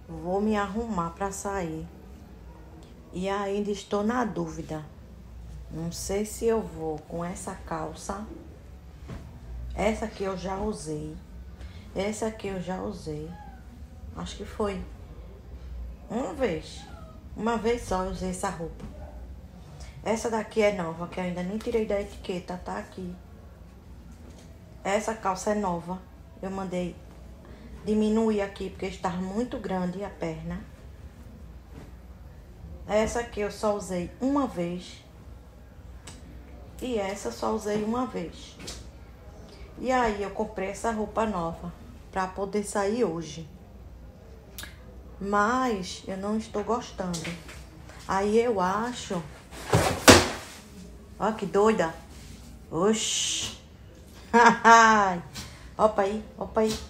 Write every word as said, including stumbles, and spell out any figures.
Vou me arrumar pra sair. E ainda estou na dúvida. Não sei se eu vou com essa calça. Essa aqui eu já usei. Essa aqui eu já usei. Acho que foi uma vez. Uma vez só eu usei essa roupa. Essa daqui é nova, que eu ainda nem tirei da etiqueta, tá aqui. Essa calça é nova. Eu mandei diminuir aqui, porque está muito grande a perna. Essa aqui eu só usei uma vez. E essa eu só usei uma vez. E aí eu comprei essa roupa nova pra poder sair hoje. Mas eu não estou gostando. Aí eu acho... Ó que doida. Oxi. Opa aí, opa aí.